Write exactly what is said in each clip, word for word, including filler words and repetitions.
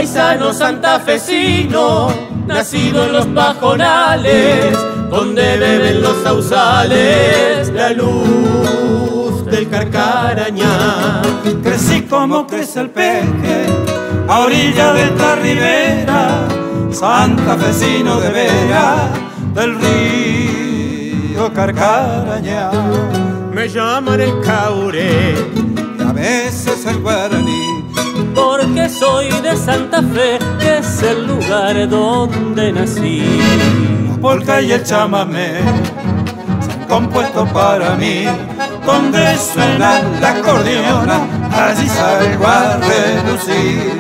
paisano santafesino, nacido en los pajonales, donde beben los sausales la luz del Carcarañá. Crecí como crece el peje, a orilla de esta ribera, santafesino de vera, del río Carcarañá. Me llaman el Caure y a veces el Guaraní, porque soy de Santa Fe, que es el lugar donde nací. La polca y el chamamé se han compuesto para mí, donde suena la acordeona, allí salgo a relucir.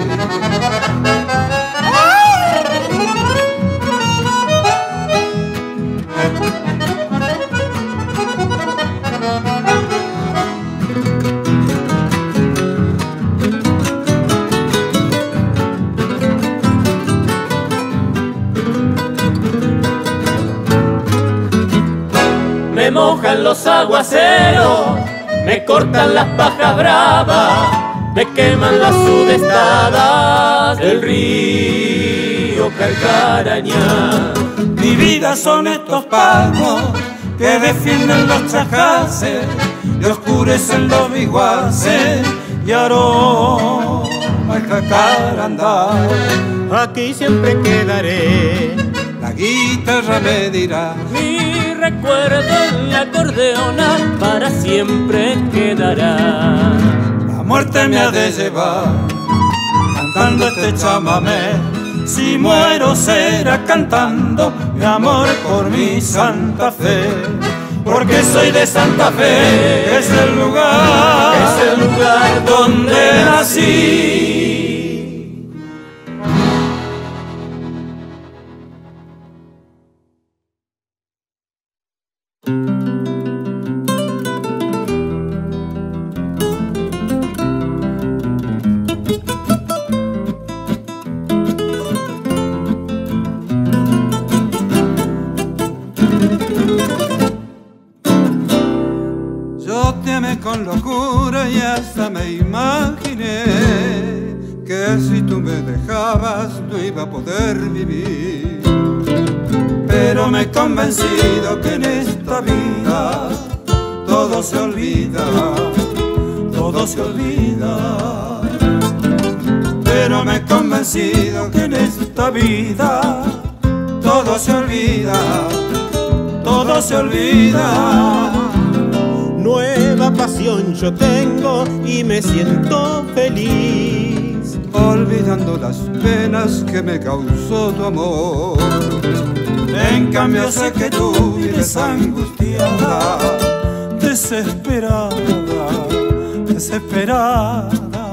Me mojan los aguaceros, me cortan las pajas bravas, me queman las sudestadas del río Carcarañá. Mi vida son estos pagos que defienden los chajaces y oscurecen los viguaces y aroma el jacarandá. Aquí siempre quedaré, la guitarra me dirá, mi recuerdo en la acordeona para siempre quedará. La muerte me ha de llevar cantando este chamamé, si muero será cantando mi amor por mi Santa Fe, porque soy de Santa Fe, que es el lugar, es el lugar donde nací. Con locura y hasta me imaginé que si tú me dejabas no iba a poder vivir, pero me he convencido que en esta vida todo se olvida, todo se olvida, pero me he convencido que en esta vida todo se olvida, todo se olvida. Nueva pasión yo tengo y me siento feliz, olvidando las penas que me causó tu amor. En cambio sé que tú vives angustiada, desesperada, desesperada.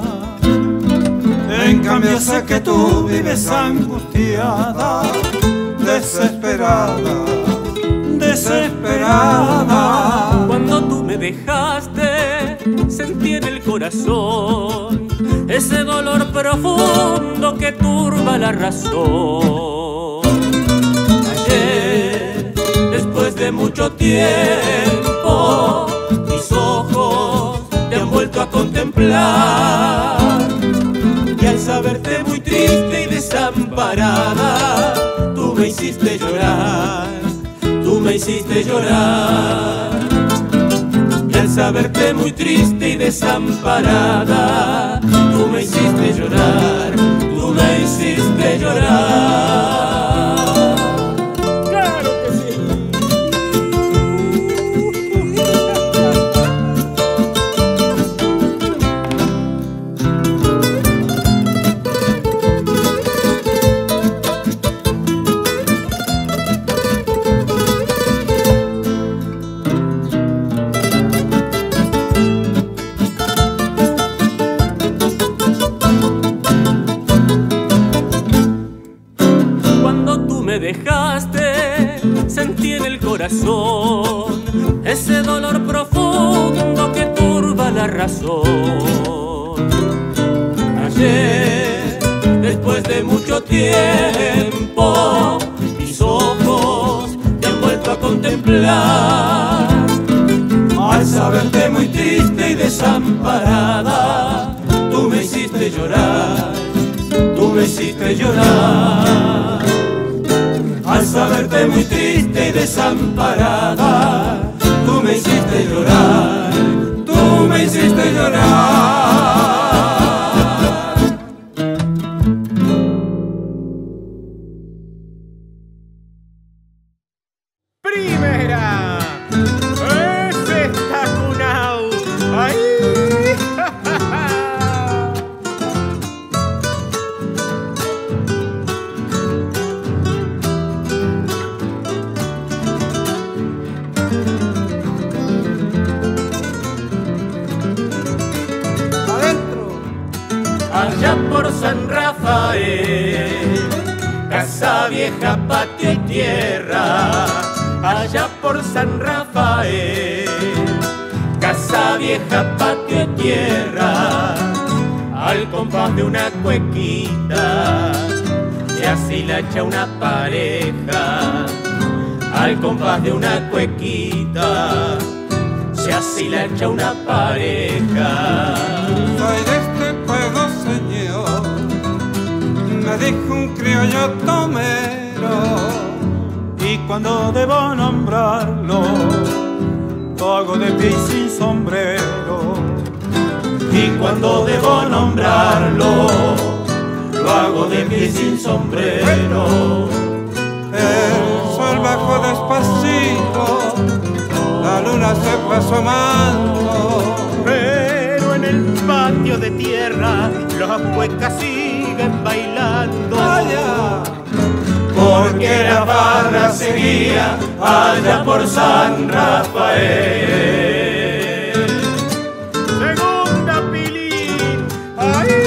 En cambio sé que tú vives angustiada, desesperada, desesperada. Cuando tú me dejaste, sentí en el corazón ese dolor profundo que turba la razón. Ayer, después de mucho tiempo, mis ojos te han vuelto a contemplar, y al saberte muy triste y desamparada, tú me hiciste llorar, tú me hiciste llorar. Y al saberte muy triste y desamparada, tú me hiciste llorar, tú me hiciste llorar. ¡Claro que sí! Dejaste, sentí en el corazón ese dolor profundo que turba la razón. Ayer, después de mucho tiempo, mis ojos te han vuelto a contemplar, al saberte muy triste y desamparada, tú me hiciste llorar, tú me me hiciste llorar. Al saberte muy triste y desamparada, tú me hiciste llorar, tú me hiciste llorar. Primera, ese está cunao, ahí. Allá por San Rafael, casa vieja, patio y tierra. Allá por San Rafael, casa vieja, patio y tierra. Al compás de una cuequita, y así la echa una pareja. Al compás de una cuequita, si así la echa una pareja. Soy de este pueblo, señor, me dijo un criollo tomero, y cuando debo nombrarlo, lo hago de pie y sin sombrero. Y cuando debo nombrarlo, lo hago de pie y sin sombrero. El sol bajó despacito, la luna se fue asomando, Pero en el patio de tierra las cuecas siguen bailando. vaya, porque la farra seguía allá por San Rafael. Segunda pilín, ahí.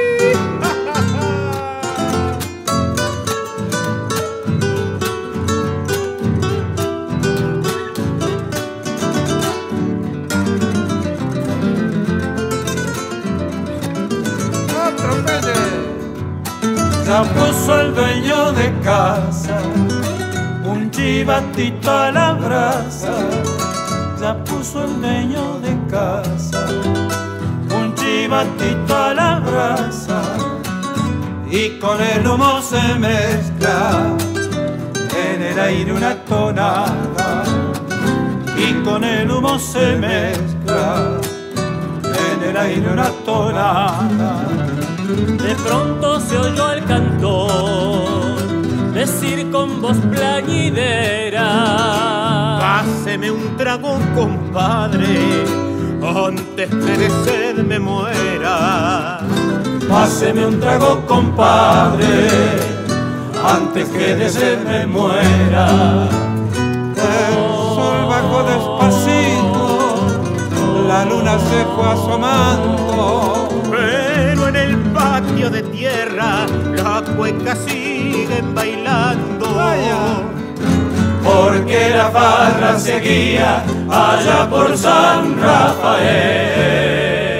ya puso el dueño de casa un chivatito a la brasa. Ya puso el dueño de casa un chivatito a la brasa, y con el humo se mezcla en el aire una tonada, y con el humo se mezcla en el aire una tonada. De pronto se oyó el cantor decir con voz plañidera: Páseme un trago, compadre, antes que de sed me muera. páseme un trago, compadre, antes que de sed me muera. El sol bajó despacito, la luna se fue asomando, Pero en el patio de tierra las cuecas siguen bailando. vaya, porque la farra seguía allá por San Rafael.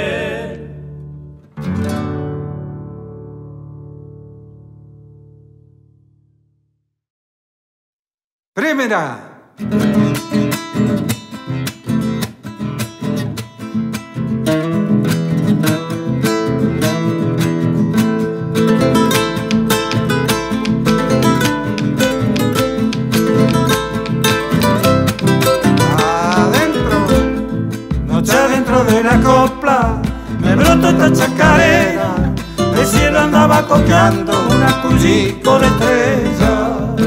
primera. De la copla me brotó esta chacarera, el cielo andaba coqueando una cullico de estrella.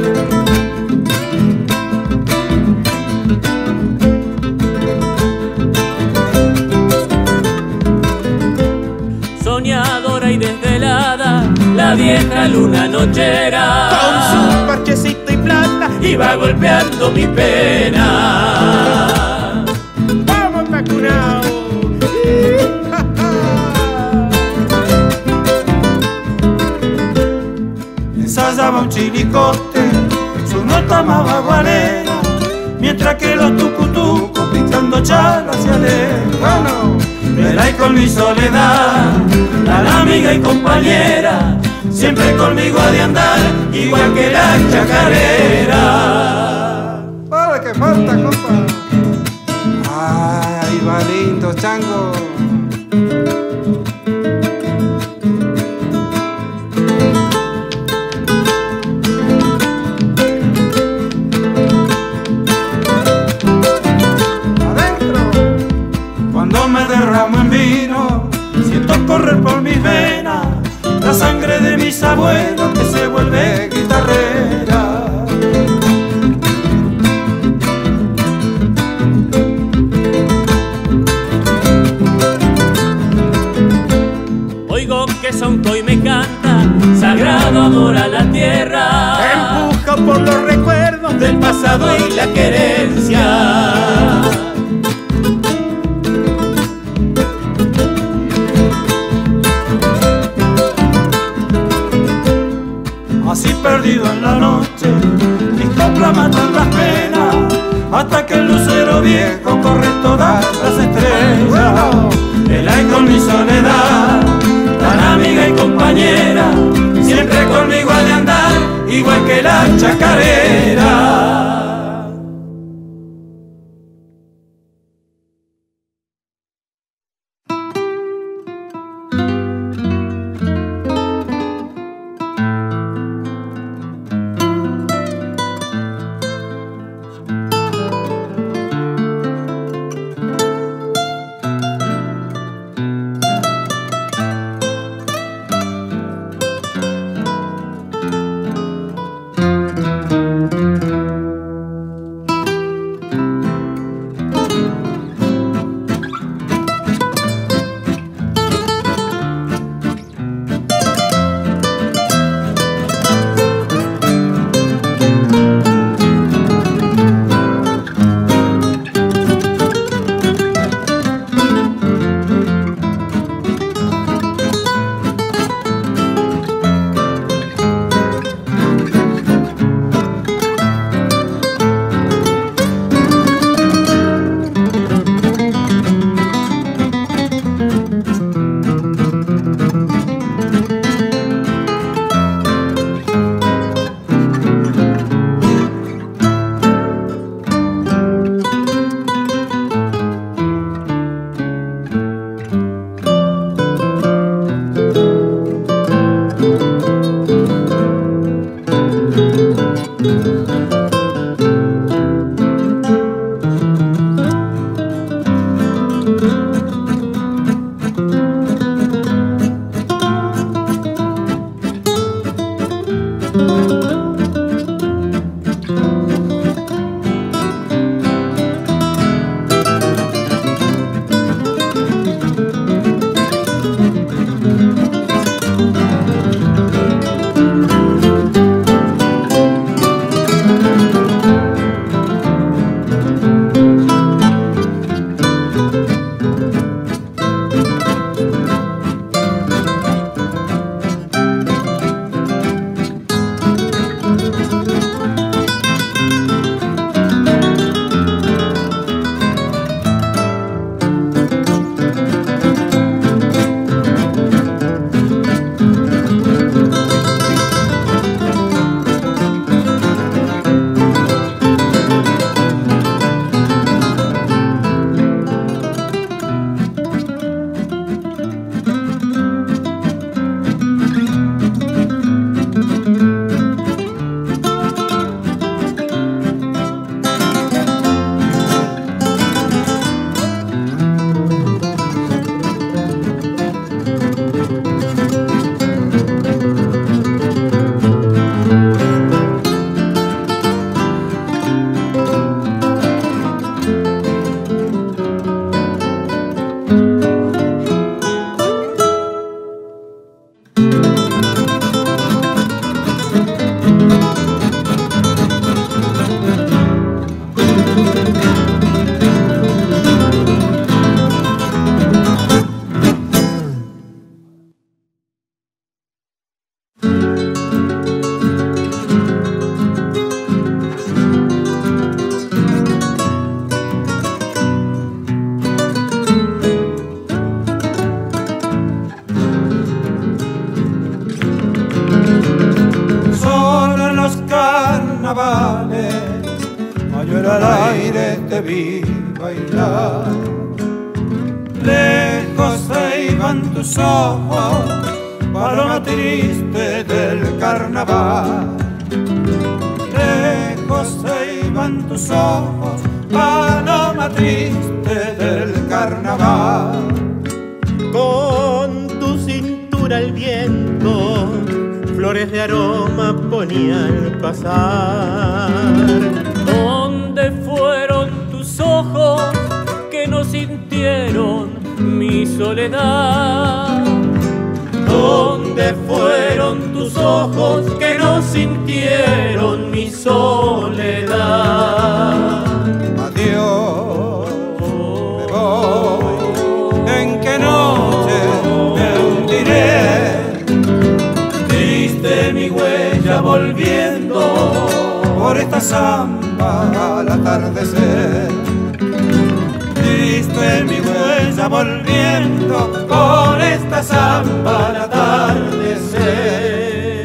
Soñadora y desvelada, la vieja luna nochera Con su parchecito y plata iba golpeando mi pena. ¡Vamos, Tacunao! Ensayaba un chilicote, su nota más bagualera, mientras que los tucutucos picando chalas se alejan. Verá y con mi soledad, la amiga y compañera, siempre conmigo ha de andar, igual que la chacarera. ¡Para que falta, compa! ¡Ay, va lindo, chango! correr por mis venas la sangre de mis abuelos que se vuelve guitarrera. Oigo que Sonco y me canta, sagrado amor a la tierra. Empuja por los recuerdos del pasado y la querencia. Así perdido en la noche, mis coplas matan las penas, hasta que el lucero viejo corre todas las estrellas. Él hay con mi soledad, tan amiga y compañera, siempre conmigo ha de andar, igual que la chacarera. al aire te vi bailar. Lejos se iban tus ojos, paloma triste del carnaval. Lejos se iban tus ojos, paloma triste del carnaval. Con tu ternura el viento, flores de aroma ponía al pasar. ¿Dónde fueron tus ojos que no sintieron mi soledad? ¿Dónde fueron tus ojos que no sintieron mi soledad? Adiós, me voy, ¿en qué noche me hundiré? Triste mi huella volviendo Por esta samba al atardecer. Triste mi huella volviendo por esta samba al atardecer.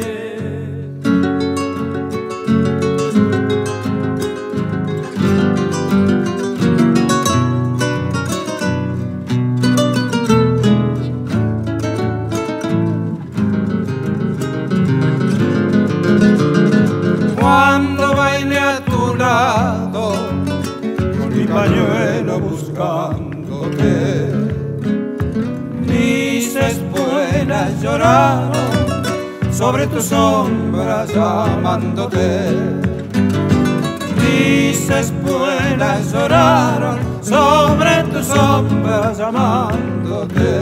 Cuando baile a tu lado con mi pañuelo buscándote, mis espuelas lloraron sobre tu sombra llamándote. Mis espuelas lloraron sobre tu sombra llamándote.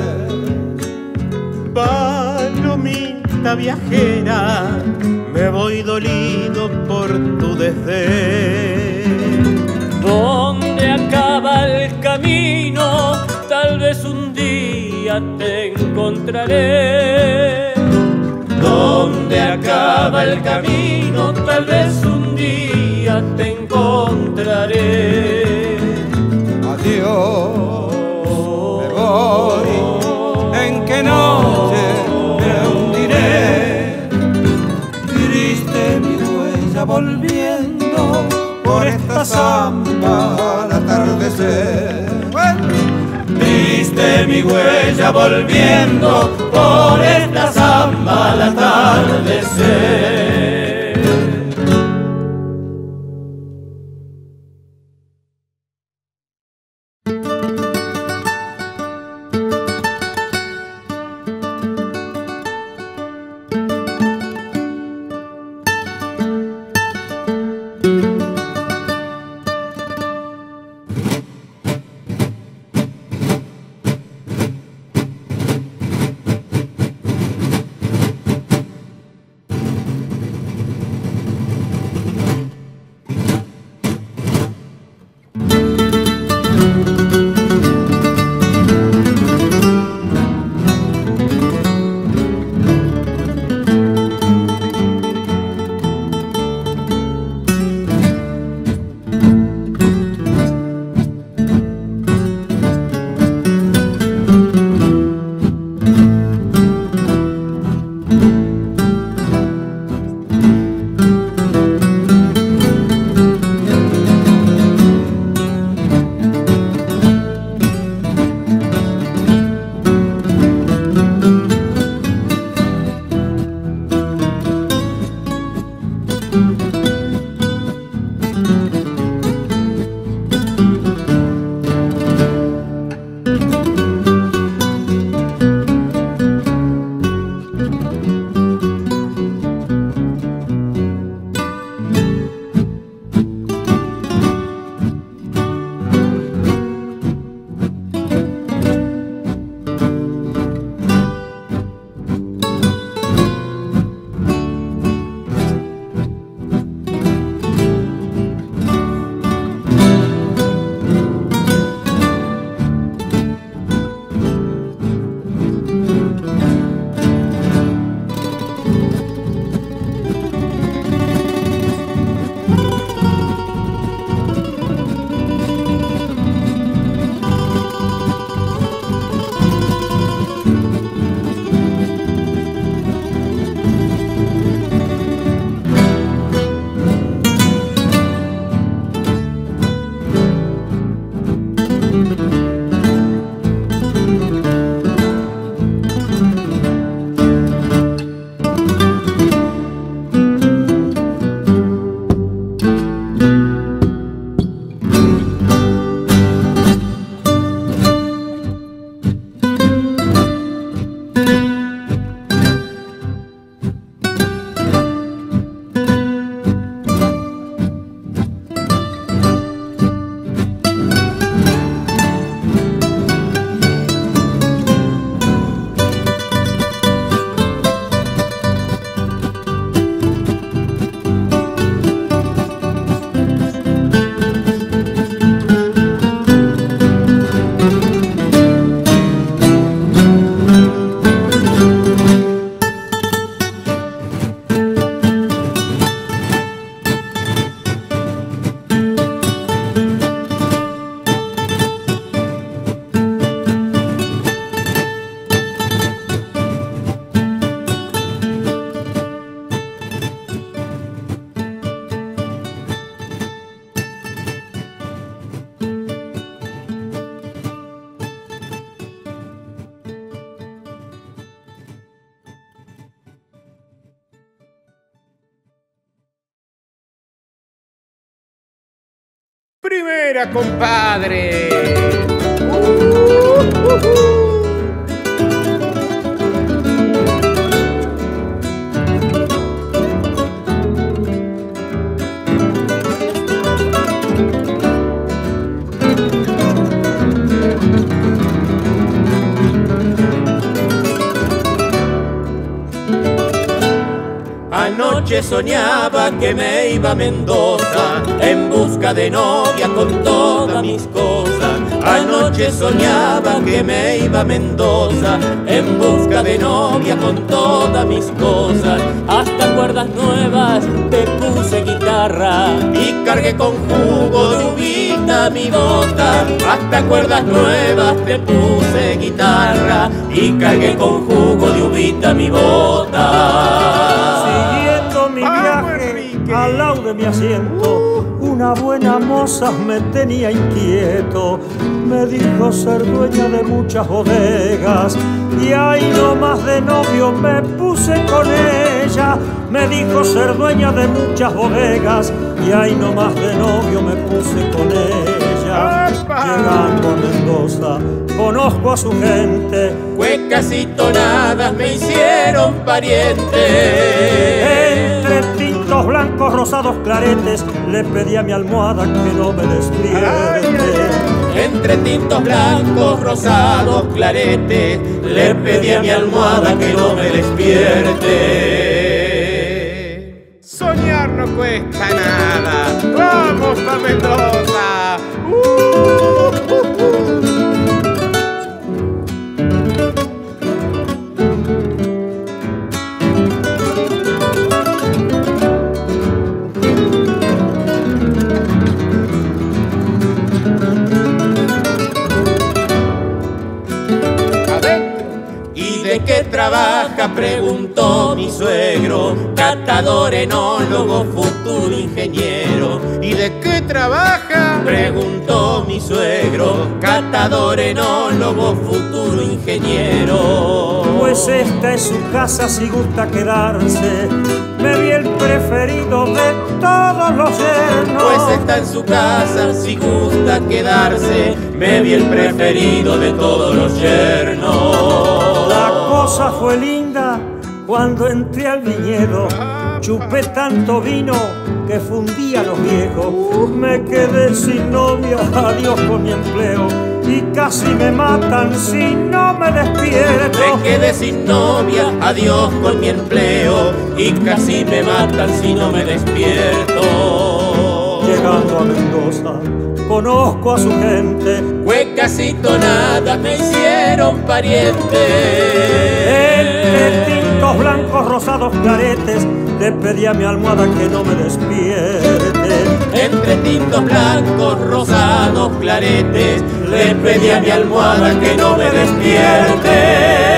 Palomita viajera, me voy dolido por tu desdén. ¿Dónde acaba el camino? Tal vez un día te encontraré. ¿Dónde acaba el camino? Tal vez un día te encontraré. Adiós, me voy, ¿en qué noche me hundiré? Triste mi huella volviendo por esta samba al atardecer. Triste mi huella volviendo por esta samba al atardecer. Primera, compadre. Uh, uh, uh. Anoche soñaba que me iba a Mendoza en busca de novia con todas mis cosas. Anoche soñaba que me iba a Mendoza en busca de novia con todas mis cosas. Hasta cuerdas nuevas te puse guitarra y cargué con jugo de uvita mi bota. Hasta cuerdas nuevas te puse guitarra y cargué con jugo de uvita mi bota. Mi viaje al lado de mi asiento, una buena moza me tenía inquieto. Me dijo ser dueña de muchas bodegas y ahí nomás de novio me puse con ella. Me dijo ser dueña de muchas bodegas y ahí nomás de novio me puse con ella. Llegando a Mendoza conozco a su gente, cuecas y tonadas me hicieron pariente. Entre tintos blancos, rosados, claretes, le pedí a mi almohada que no me despierte. Entre tintos blancos, rosados, claretes, le pedí a mi almohada que no me despierte. Soñar no cuesta nada. ¡Vamos a Mendoza! ¡Uh, uh, uh! ¿De qué trabaja? Preguntó mi suegro. Catador, enólogo, futuro ingeniero. ¿Y de qué trabaja? Preguntó mi suegro. Catador, enólogo, futuro ingeniero. Pues esta es su casa si gusta quedarse. Me vi el preferido de todos los yernos. Pues está en su casa si gusta quedarse. Me vi el preferido de todos los yernos. La cosa fue linda cuando entré al viñedo. Chupé tanto vino que fundía a los viejos. Me quedé sin novia, adiós con mi empleo. Y casi me matan si no me despierto. Me quedé sin novia, adiós con mi empleo. Y casi me matan si no me despierto. Llegando a Mendoza conozco a su gente, cuecas y tonadas me hicieron pariente. Entre tintos blancos, rosados, claretes, le pedí a mi almohada que no me despierte. Entre tintos blancos, rosados, claretes, le pedí a mi almohada que no me despierte.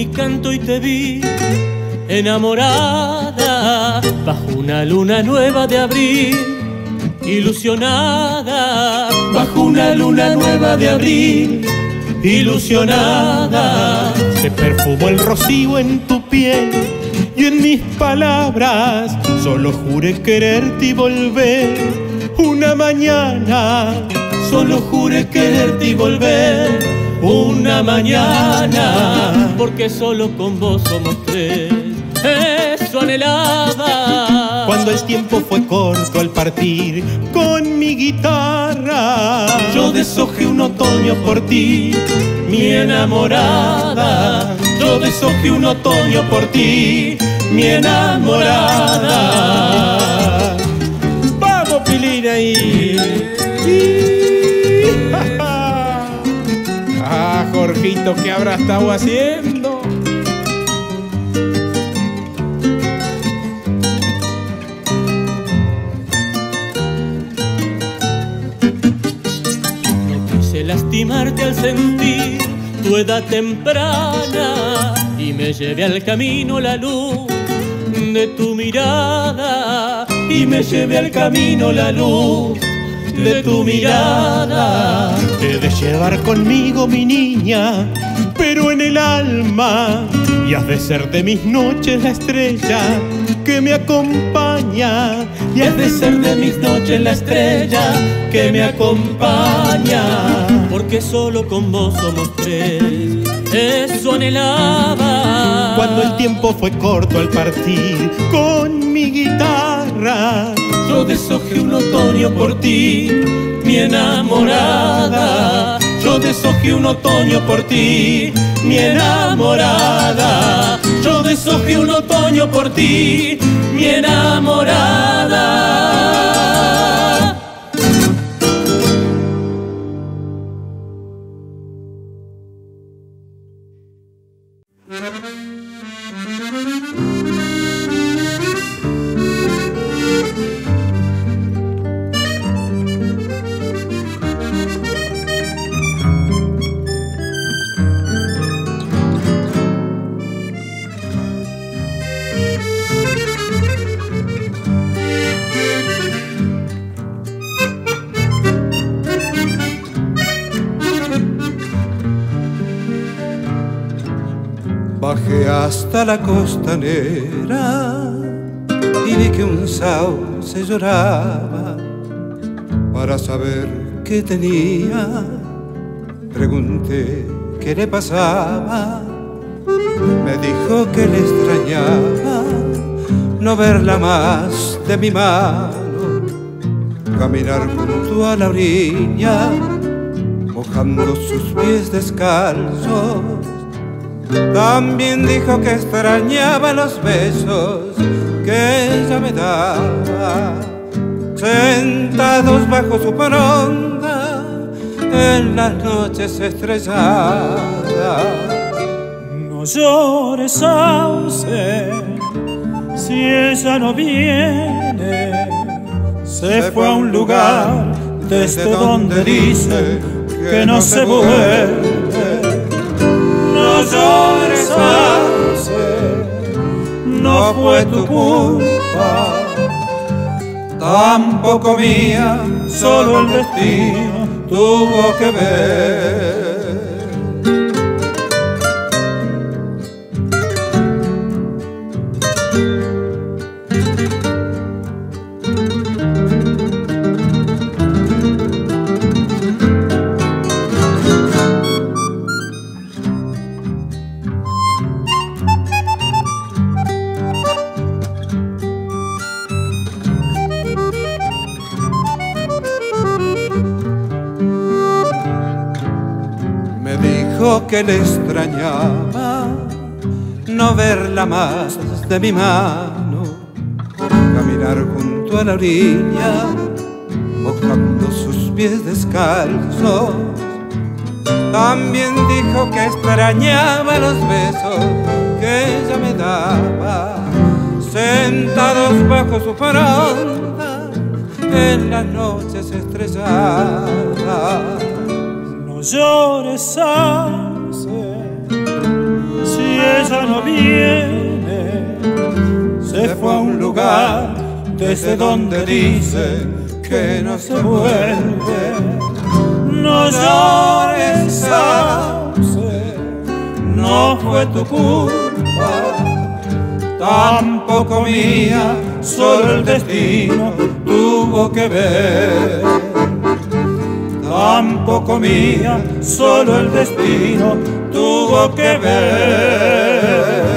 mi canto y te vi enamorada bajo una luna nueva de abril, ilusionada bajo una luna nueva de abril, ilusionada. Se perfumó el rocío en tu piel y en mis palabras solo juré quererte y volver una mañana, solo juré quererte y volver una mañana, porque solo con vos somos tres. Eso anhelaba cuando el tiempo fue corto al partir con mi guitarra. Yo deshojé un otoño por ti, mi enamorada. Yo deshojé un otoño por ti, mi enamorada. Vamos, Pilina, ahí. Ah, Jorgito, ¿qué habrá estado haciendo? Lastimarte al sentir tu edad temprana y me llevé al camino la luz de tu mirada, y me llevé al camino la luz de tu mirada. Te de llevar conmigo, mi niña, pero en el alma, y has de ser de mis noches la estrella que me acompaña, y has de ser de mis noches la estrella que me acompaña, porque solo con vos somos tres. Eso anhelaba cuando el tiempo fue corto al partir con mi guitarra. Yo deshojé un otoño por ti, mi enamorada. Yo deshojé un otoño por ti, mi enamorada. Yo deshojé un otoño por ti, mi enamorada. Bajé hasta la costanera y vi que un sauce lloraba. Para saber qué tenía, pregunté qué le pasaba. Me dijo que le extrañaba no verla más de mi mano, caminar junto a la orilla, mojando sus pies descalzos. También dijo que extrañaba los besos que ella me daba, sentados bajo su fronda en las noches estrelladas. No llores, sauce, si ella no viene. Se fue a un lugar desde donde dice que no se vuelve. No llores, sauce, no fue tu culpa, tampoco mía, solo el destino tuvo que ver. Que le extrañaba no verla más de mi mano, caminar junto a la orilla, mojando sus pies descalzos. También dijo que extrañaba los besos que ella me daba, sentados bajo su fronda en las noches estrelladas. No llores, sauce, si ya no viene, se fue a un lugar desde donde dice que no se vuelve. No llores, sauce, no fue tu culpa, tampoco mía, solo el destino tuvo que ver. Tampoco mía, solo el destino tuvo que ver.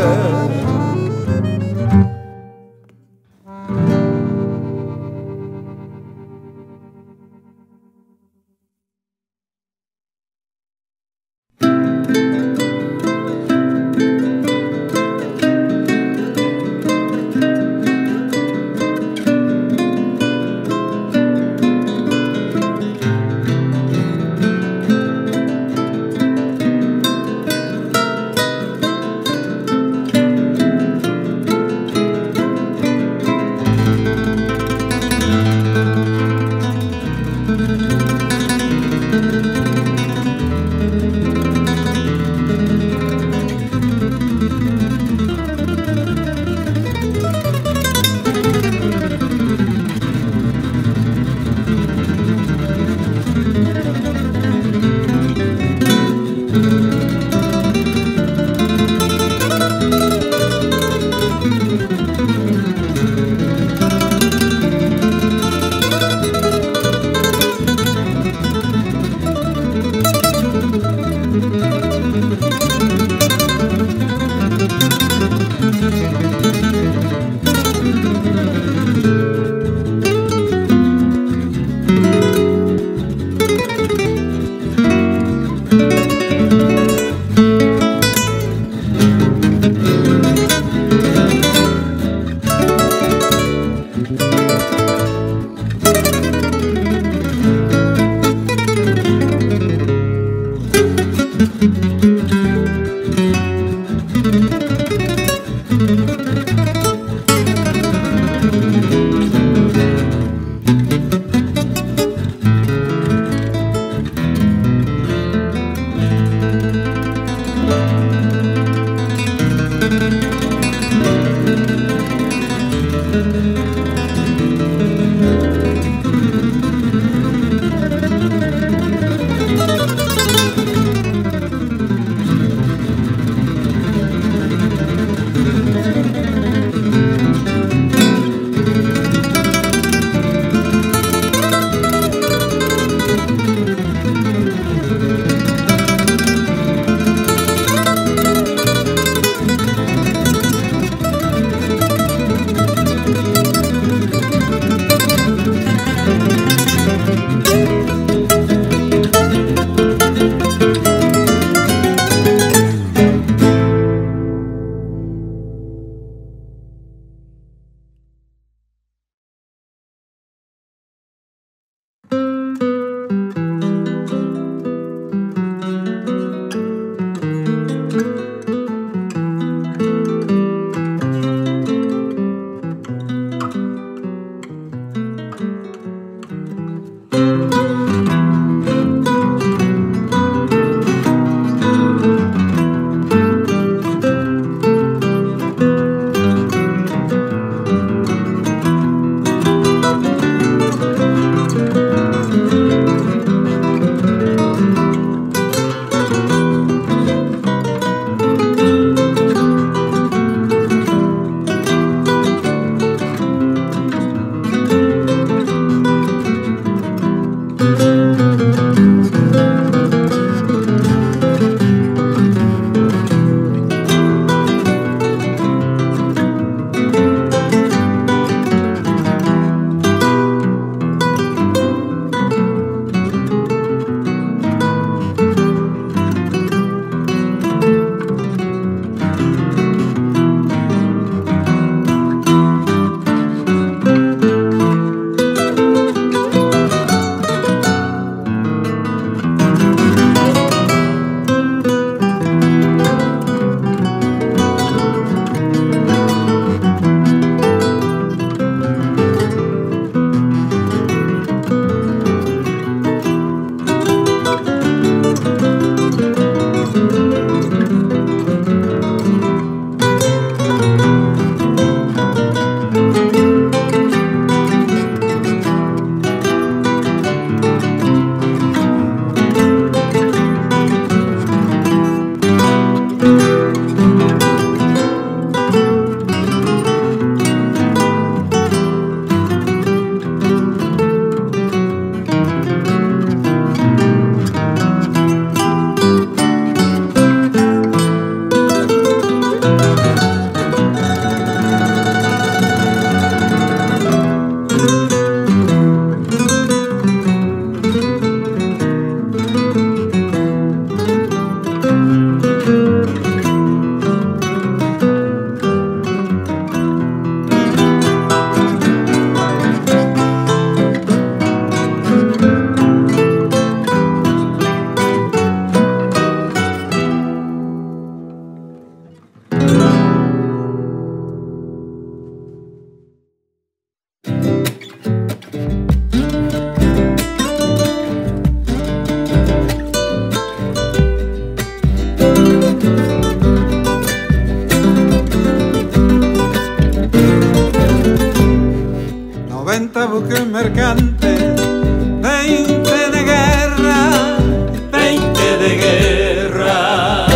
veinte, veinte de guerra, veinte de guerra.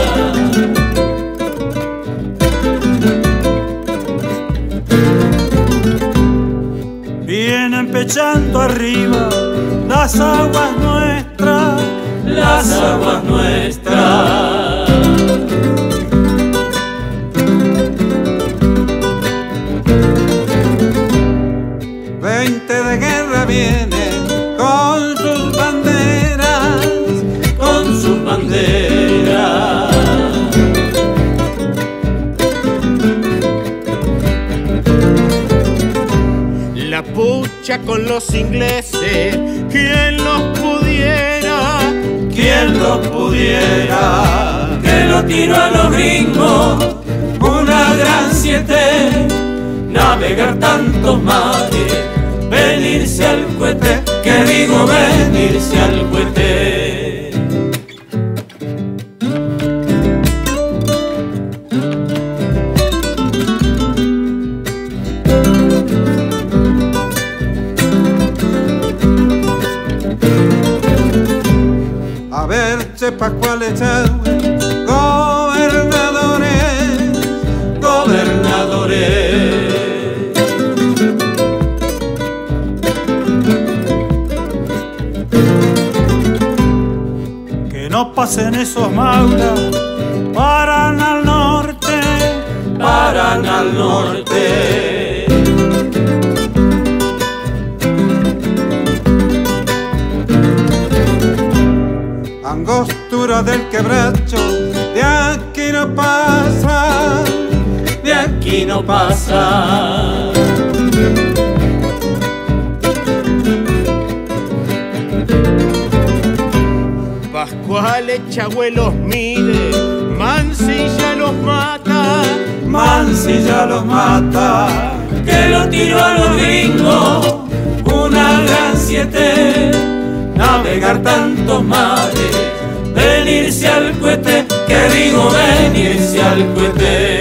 Vienen pechando arriba las aguas nuestras, las aguas nuestras. veinte de guerra vienen con sus banderas, con sus banderas. La pucha con los ingleses, quien los pudiera, quien los pudiera, que lo tiró a los gringos, una gran siete, navegar tantos mares, venirse al cohete, que digo venirse al cohete. a ver, sepa cuáles Echagüe, gobernadores, gobernadores. Que no pasen esos mauras, paran al norte, paran al norte. Angostura del quebracho, de aquí no pasa, de aquí no pasa. Pascual Echagüe los mide, Mansilla los mata, Mansilla los mata, que lo tiró a los gringos, una gran siete, navegar tantos mares, venirse al cohete, que digo venirse al cohete.